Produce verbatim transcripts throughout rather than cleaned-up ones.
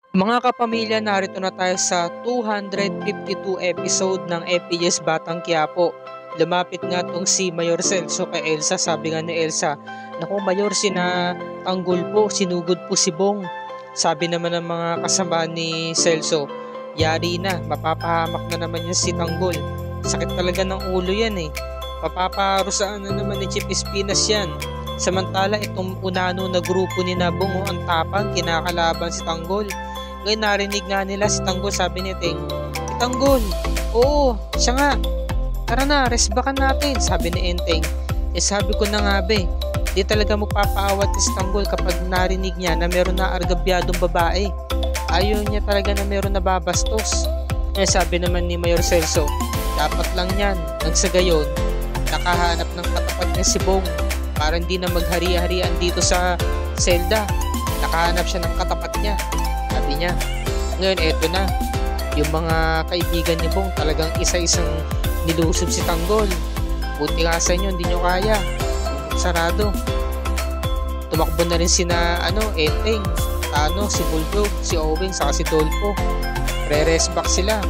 Mga kapamilya, narito na tayo sa two hundred fifty-two episode ng F P S Batang Quiapo. Lumapit nga tong si Mayor Celso kay Elsa. Sabi nga ni Elsa, "Naku Mayor, sina tanggol po, sinugod po si Bong." Sabi naman ng mga kasama ni Celso, "Yari na, mapapahamak na naman yan si Tanggol. Sakit talaga ng ulo yan eh. Papaparusaan na naman ni Chief Espinas yan." Samantala itong unano na grupo ni Nabong, oh, ang tapang, kinakalaban si Tanggol. Ngayon narinig nga nila si Tanggol, sabi ni Teng, "Si Tanggol, oo, siya nga. Tara na, resbakan natin," sabi ni Enteng. Eh sabi ko na nga be, di talaga magpapaawat si Tanggol kapag narinig niya na meron na argabyadong babae. Ayaw niya talaga na meron na babastos. Eh sabi naman ni Mayor Celso, dapat lang yan, nang sa gayon, nakahanap ng katapat niya si Bong para hindi na maghari-harian dito sa selda. Nakahanap siya ng katapat niya, sabi niya. Ngayon eto na, yung mga kaibigan ni Bong talagang isa-isang nilusob si Tanggol. Buti nga sa inyo, hindi nyo kaya. Sarado. Tumakbo na rin sina ano, Enteng, Tano, si Bulldog, si Owing, saka si Dolpo. Re-rest back sila.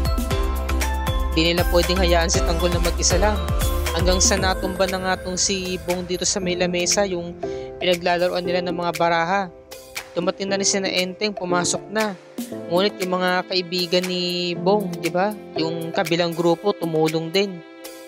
Di nila pwedeng hayaan si Tanggol na mag-isa lang. Hanggang sa natumba na nga tong si Bong dito sa may lamesa, yung pinaglalaroan nila ng mga baraha. Dumating na rin sina Enteng, pumasok na. Ngunit yung mga kaibigan ni Bong, di ba? Yung kabilang grupo tumulong din.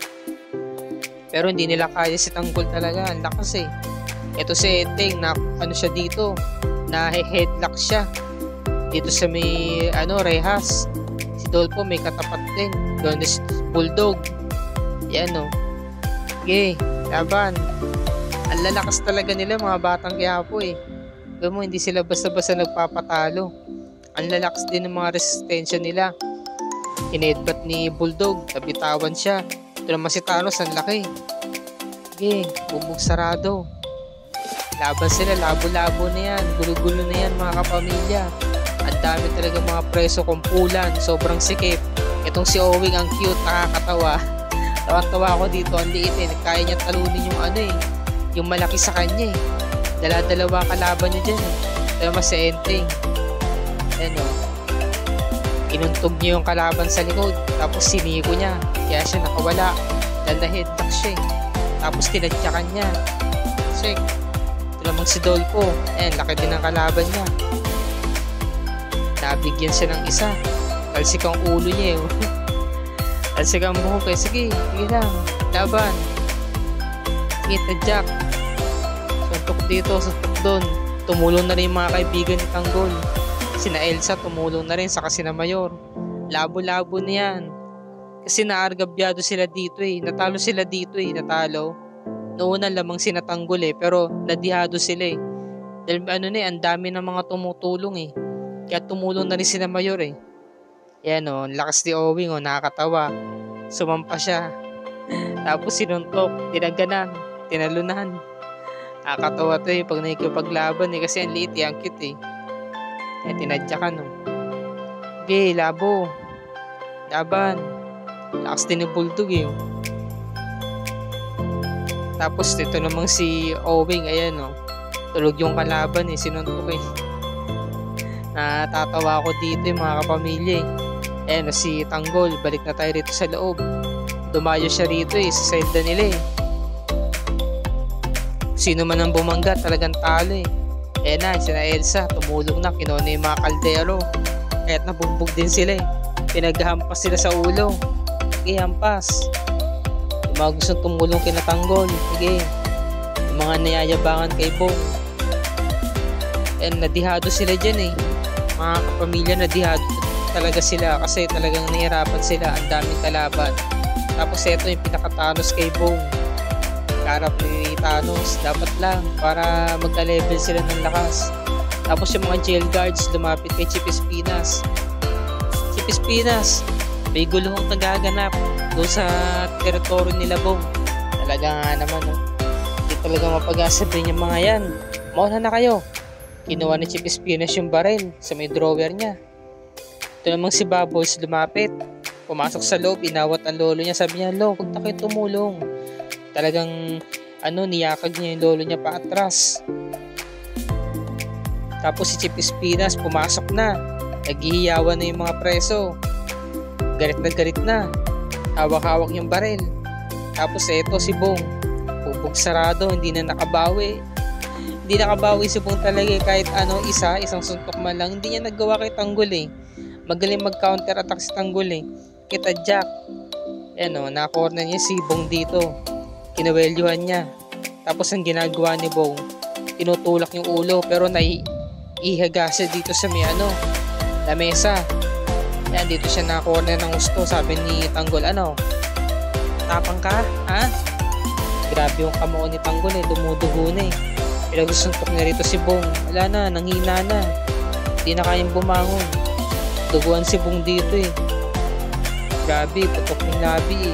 Pero hindi nila kaya si Tanggol talaga, ang lakas eh. Ito si Enteng, na ano siya dito, na headlock siya dito sa may ano, rehas. Si Dolpo may katapat din. Doon si Bulldog. Yan o. Okay, laban. Ang lalakas talaga nila mga Batang Quiapo eh. Alam mo, hindi sila basta-basta nagpapatalo. Ang lalakas din ng mga resistensya nila. Hinedbat ni Bulldog, nabitawan siya. Ito naman si Thanos, ang laki. Okay, bubog sarado. Laban sila, labo-labo na yan. Gulo-gulo na yan mga kapamilya. Ang dami talaga mga preso kumpulan. Sobrang sikip. Itong si Owing, ang cute, nakakatawa. Tawa-tawa ako dito, ang liit eh. Kaya niya talunin yung ano eh, yung malaki sa kanya eh. Dala-dalawa kalaban niya dyan eh. Ito naman si Enteng. Ayan o. Inuntog niya yung kalaban sa likod. Tapos siniko niya. Kaya siya nakawala. Dahil na-headlock siya eh. Tapos tinadyakan niya. Check. Ito naman si Dolpo. Ayan, laki din ang kalaban niya. Nabigyan siya ng isa. Talsik ang ulo niya eh. Talsik ang buhok eh. Sige, sige lang. Laban. Sige, tadyak. Suntok dito, suntok doon. Tumulong na rin yung mga kaibigan ni Tanggol. Sina Elsa tumulong na rin, saka sina Mayor. Labo-labo na yan. Kasi naargabyado sila dito eh. Natalo sila dito eh, natalo. Noon lamang sina Tanggol eh, pero nadihado sila eh. Dahil ano na eh, ang dami ng mga tumutulong eh. Kaya tumulong na rin sina Mayor eh. Yan o, lakas ni Owing o, nakakatawa. Sumampa siya. Tapos sinuntok, tinaganan, tinalunan. Nakakatawa to eh, pag nakikipaglaban eh, kasi ang liit eh, ang cute eh. Kaya tinadyakan o. Okay, labo. Laban. Lakas din ni Bulldog eh. Tapos ito namang si Owing, ayan o. Tulog yung kalaban eh, sinuntok eh. Natatawa ako dito eh, mga kapamilya eh. Ayan o, si Tanggol, balik na tayo rito sa loob. Dumayo siya rito eh, sa selda nila eh. Sino man ang bumangga, talagang talo eh. Ayan na, sina Elsa, tumulong na, kinuha na yung mga kaldero. Kaya't nabugbog din sila eh. Pinaghampas sila sa ulo. Sige, hampas. Yung mga gustong tumulong kina Tanggol, sige. Yung mga nayayabangan kay Bong. Ayan, nadihado sila dyan eh. Mga kapamilya, nadihado talaga sila kasi talagang nahirapan sila. Ang daming kalaban. Tapos ito yung pinaka-Thanos kay Bong. Karap ni Thanos, dapat lang para magka-level sila ng lakas. Tapos yung mga jail guards lumapit kay Chief Espinas. Chief Espinas, may gulong nagaganap doon sa teritoryo nila Bong. Talaga nga naman no? Hindi talaga mapag-asap din yung mga yan. Mauna na kayo. Kinuha ni Chief Espinas yung baril sa may drawer niya. Ito namang si Baboys lumapit. Pumasok sa loob, inawat ang lolo niya. Sabi niya, "Lo, huwag na kayo tumulong." Talagang ano, niyakag niya yung lolo niya paatras. Tapos si Chief Espinas pumasok na. Naghihiyawan na yung mga preso. Galit na galit na. Hawak-hawak yung baril. Tapos eto si Bong. Bubog sarado, hindi na nakabawi. Hindi nakabawi si Bong talaga eh. Kahit ano, isa, isang suntok man lang. Hindi niya naggawa kay Tanggol eh. Magaling mag-counter attack si Tanggol eh. Kita Jack. Ayan o, na-corner niya si Bong dito. Kinawelyuhan niya. Tapos ang ginagawa ni Bong, tinutulak yung ulo pero naiihaga siya dito sa may ano, lamesa. Ayan, dito siya na-corner ng gusto. Sabi ni Tanggol, ano? Tapang ka? Ha? Grabe yung kamao ni Tanggol eh. Dumudugo na eh. Pinagsusuntok niya rito si Bong. Wala na, nanghina na. Hindi na kayang bumangon. Duguan si Bong dito eh. Grabe, putok yung labi eh.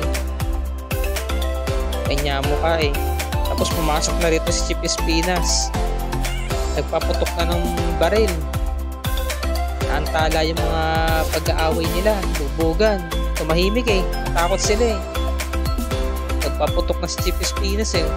Kanya mo ka eh. Tapos pumasok na rito si Chip Espinas. Nagpaputok na ng baril. Antala yung mga pag-aaway nila. Lubugan. Tumahimik eh. Takot sila eh. Nagpaputok na si Chip Espinas eh.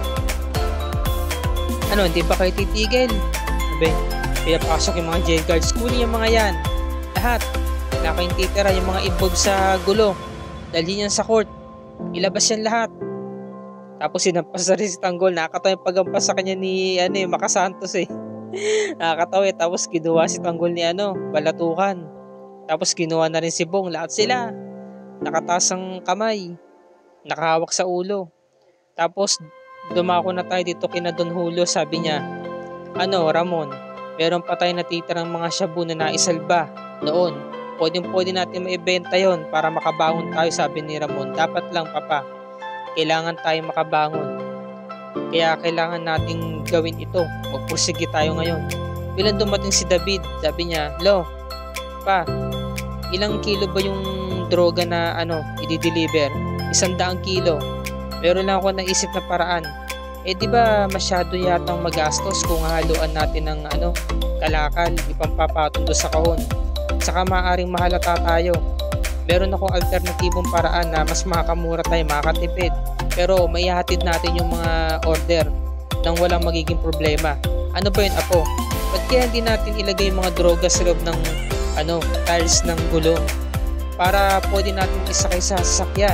Ano, hindi ba kayo titigil? Sabi, pinapasok yung mga jail guards. Kunin yung mga yan. Lahat. Wala kayong titira yung mga involved sa gulo. Dalhin yan sa court. Ilabas yan lahat. Tapos sinampas na rin si Tanggol. Nakakatawa yung pagampas sa kanya ni ano, eh, Makasantos eh. Nakakatawa eh. Tapos kinuha si Tanggol ni ano, balatukan. Tapos kinuha na rin si Bong. Lahat sila. Nakataas ang kamay. Nakahawak sa ulo. Tapos dumako na tayo dito kina Don Julio. Sabi niya, ano Ramon, meron pa tayo natitirang mga shabu na naisalba noon. Pwedeng pwede natin maibenta yon para makabangon tayo, sabi ni Ramon. Dapat lang papa, kailangan tayo makabangon. Kaya kailangan nating gawin ito. Magpursige tayo ngayon. Bilang dumating si David, sabi niya, Lo, pa, ilang kilo ba yung droga na ano, i-deliver? Isang daang kilo. Meron lang ako naisip na paraan. Eh di ba masyado yatang magastos kung haluan natin ng ano, kalakal, ipampapatong doon sa kahon. Saka maaaring mahalata tayo. Meron akong alternatibong paraan na mas makakamura tayo, makakatipid. Pero maihatid natin yung mga order nang walang magiging problema. Ano ba yun, Apo? Ba't kaya hindi natin ilagay yung mga droga sa loob ng ano, tiles ng gulong? Para pwede natin isakay sa sasakyan.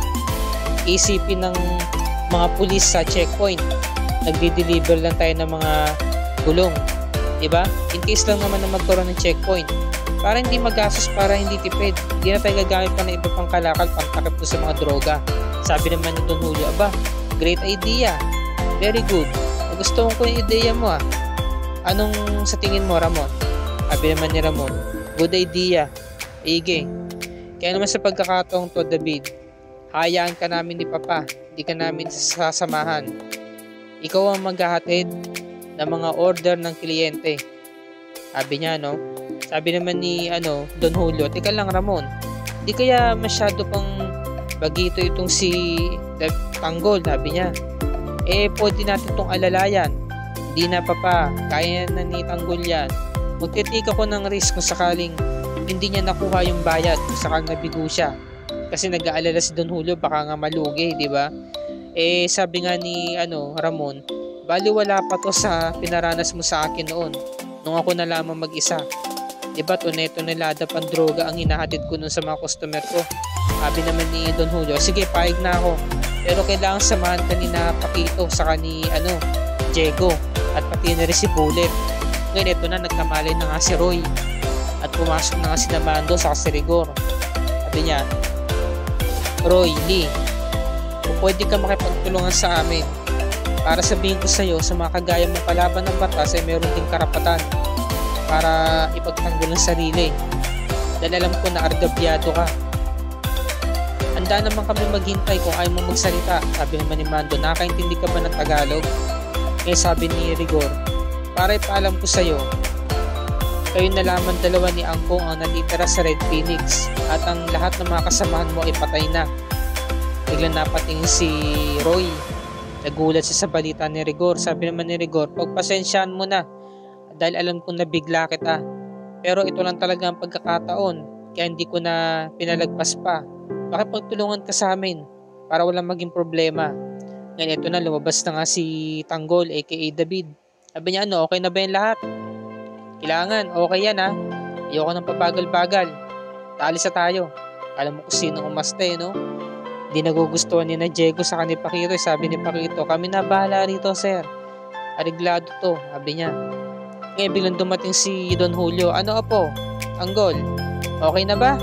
Isipin ng mga pulis sa checkpoint, nagdi-deliver lang tayo ng mga gulong, diba? In case lang naman na magkaroon ng checkpoint, para hindi magastos, para hindi tipid, hindi na tayo gagamit pa ng iba pang kalakal pang takip ko sa mga droga. Sabi naman ni Don Julio, aba, great idea, very good, nagustuhan ko yung ideya mo ah. Anong sa tingin mo, Ramon? Sabi naman ni Ramon, good idea, ige. Kaya naman sa pagkakataong to, David, hayaan ka namin ni Papa, hindi ka namin sasamahan. Ikaw ang maghahatid ng mga order ng kliyente. Sabi niya, no? Sabi naman ni ano, Don Julio, teka lang Ramon, di kaya masyado pang bagito itong si Tanggol, sabi niya. Eh, pwede natin itong alalayan. Hindi na Papa, kaya na ni Tanggol yan. Magtitik ako ng risk kung sakaling hindi niya nakuha yung bayad, kung sakaling nabigo siya. Kasi nag-aalala si Don Julio, baka nga malugi, di ba? Eh, sabi nga ni ano, Ramon, bali wala pa to sa pinaranas mo sa akin noon, nung ako na lamang mag-isa. Di ba, tunay-tunelada pang droga ang hinahatid ko nun sa mga customer ko. Sabi naman ni Don Julio, sige, paig na ako. Pero kailangan samahan ka ni na Paquito, saka ni ano, Diego, at pati na rin si Bullet. Ngayon, ito na, nagkamalay na nga si Roy. At pumasok na nga si Namando, saka si Rigor. Sabi niya, Roy, Lee, kung pwede ka makipagtulungan sa amin, para sabihin ko sa iyo, sa mga kagaya mong kalaban ng batas ay meron ding karapatan para ipagtanggol ang sarili. Dahil alam ko na argabyado ka. Handa naman kami maghintay kung ayaw mo magsalita, sabi naman ni Mando. Nakakaintindi ka ba ng Tagalog? Eh sabi ni Rigor, para ipaalam ko sa iyo, kayo na lamang dalawa ni Angkong ang natitira sa Red Phoenix at ang lahat ng mga kasamahan mo ay patay na. Biglang napatingin si Roy. Nagulat siya sa balita ni Rigor. Sabi naman ni Rigor, pagpasensyaan mo na dahil alam kong nabigla kita. Pero ito lang talaga ang pagkakataon kaya hindi ko na pinalagpas pa. Makipagtulungan ka sa amin para walang maging problema. Ngayon ito na, lumabas na nga si Tanggol aka David. Sabi niya, ano, okay na ba yung lahat? Kailangan, okay yan ha. Ayoko ng pabagal-bagal. Taalis na tayo. Alam mo kung sino umaste, no? Di nagugustuhan ni na Diego sa ni Paquito. Sabi ni Paquito, kami na bahala rito, sir. Ariglado to, sabi niya. Ngayon biglang dumating si Don Julio. Ano apo? Anggol, okay na ba?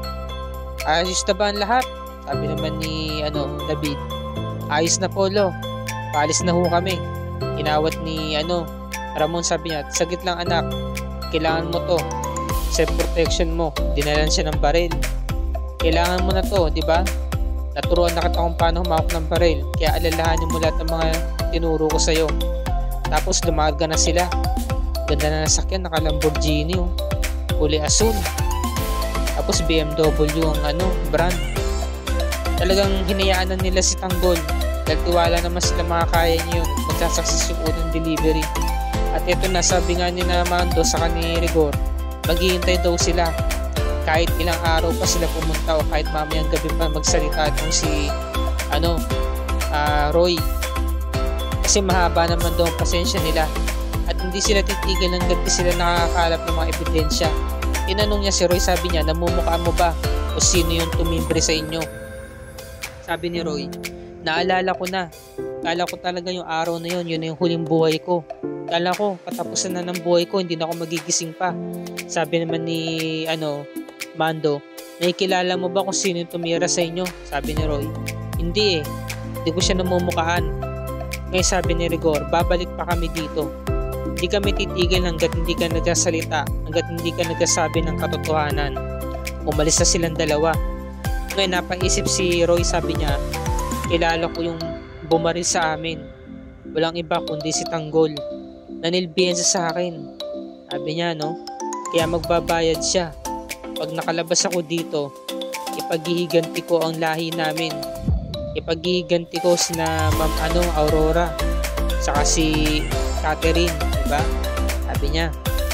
Ayos na ba ang lahat? Sabi naman ni ano, David. Ayos na po, lo. Paalis na ho kami. Inawat ni ano, Ramon, sabi niya, sagit lang anak. Kailangan mo to. Self protection mo. Dinalan siya ng baril. Kailangan mo na to, di ba? Naturuan na kita kung paano humawak ng baril. Kaya alalahanin mo lahat ng mga tinuro ko sa'yo. Tapos lumarga na sila. Ganda na nasakyan, naka Lamborghini, oh. Kulay asul. Tapos B M W ang ano, brand. Talagang hinayaan na nila si Tanggol. Dahil tiwala naman sila makakaya niyo yun. Magsasaksis yung unang delivery. At ito na, sabi nga ni na Mando sa kani Rigor, maghihintay daw sila. Kahit ilang araw pa sila pumunta o kahit mamayang gabi pa magsalita itong si ano, uh, Roy. Kasi mahaba naman daw ang pasensya nila. At hindi sila titigil hanggat di sila nakakalap ng mga ebidensya. Tinanong niya si Roy, sabi niya, namumukha mo ba o sino yung tumimbre sa inyo? Sabi ni Roy, naalala ko na. Kala ko talaga yung araw na yun, yun na yung huling buhay ko. Kala ko, katapusan na ng buhay ko, hindi na ako magigising pa. Sabi naman ni ano, Mando, nakikilala mo ba kung sino yung tumira sa inyo? Sabi ni Roy, hindi eh. Hindi ko siya namumukhaan. Ngayon sabi ni Rigor, babalik pa kami dito. Hindi kami titigil hanggat hindi ka nagsasalita, hanggat hindi ka nagsasabi ng katotohanan. Umalis na silang dalawa. Ngayon napaisip si Roy, sabi niya, kilala ko yung bumaril sa amin. Walang iba kundi si Tanggol. Nanilbihan siya sa akin. Sabi niya, no? Kaya magbabayad siya. Pag nakalabas ako dito, ipaghihiganti ko ang lahi namin. Ipaghihiganti ko sina Ma'am ano, Aurora, saka si Catherine, diba? Sabi niya.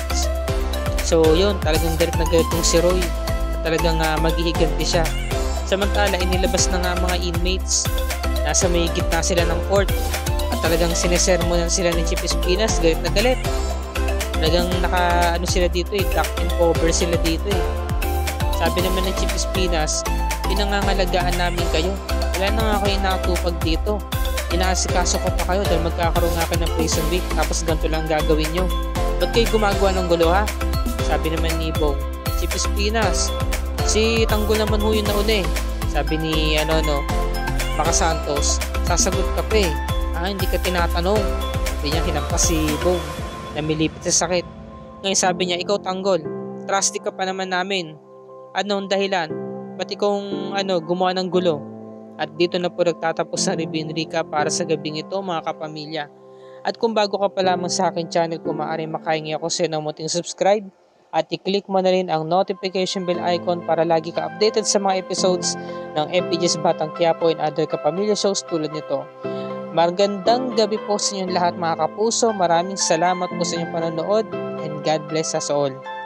So yun, talagang galit na galit si Roy. Talagang uh, maghihiganti siya. Samantala, inilabas na nga mga inmates. Nasa may gitna sila ng court. At talagang sinesermonan sila ni Chief Espinas. Galit na galit. Talagang naka ano sila dito eh, duck and cover sila dito eh. Sabi naman ng Chief Espinas, pinangangalagaan namin kayo. Wala na nga kayo nakatupag dito. Inaasikaso ko pa kayo dahil magkakaroon nga kayo ng prison week tapos ganito lang gagawin nyo. Ba't kayo gumagawa ng gulo ha? Sabi naman ni Bong, Chief Espinas, si Tanggol naman ho yun nauna eh. Sabi ni ano no, Baka Santos, sasagot ka pa eh. Ah, hindi ka tinatanong. Sabi niya, hinampas si Bong. Namilipit sa sakit. Ngayon sabi niya, ikaw Tanggol, trusty ka pa naman namin. Anong dahilan? Ba't ikaw ano, gumawa ng gulo? At dito na po nagtatapos ang review ni Rica para sa gabing ito mga kapamilya. At kung bago ka pa lamang sa akin channel, kung maaari makahingi ako sa inyo muting subscribe at i-click mo na rin ang notification bell icon para lagi ka updated sa mga episodes ng F P J's Batang Quiapo and other kapamilya shows tulad nito. Magandang gabi po sa inyong lahat mga kapuso. Maraming salamat po sa inyong panonood and God bless us all.